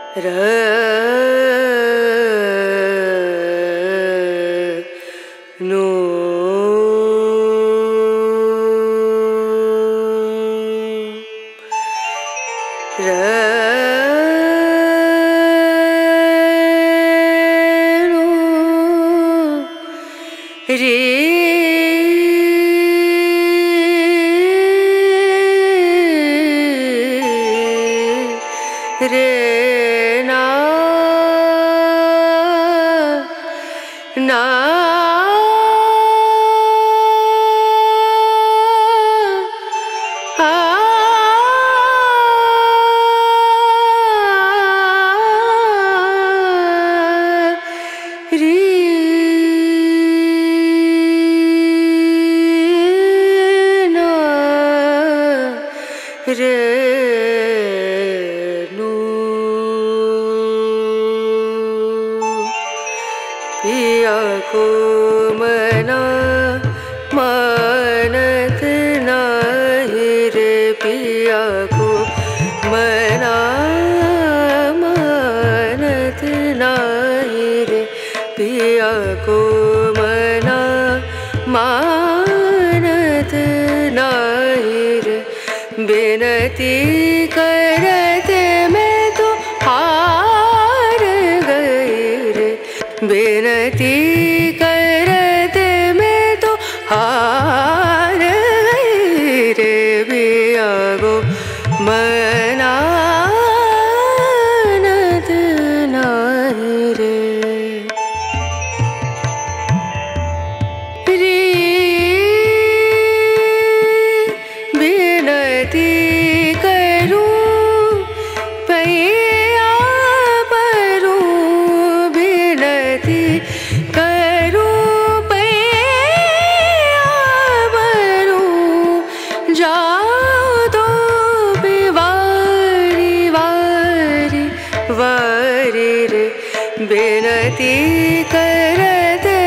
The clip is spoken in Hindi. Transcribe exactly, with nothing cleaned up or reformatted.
र नो र नो रे रे ना ना आ रे ना रे पिया को मना मानत नाही रे पिया को मना मानत नाही रे पिया को मना मानत नाही रे बिनती करते मैं तो हार गई रे बिनती करते मैं तो हार गई रे पिया को मनानत नाही रे रे बिनती करूं पैया परूं बिनती करूं पैया परूं जाओ तो बिवारी वारी वारी रे बिनती करते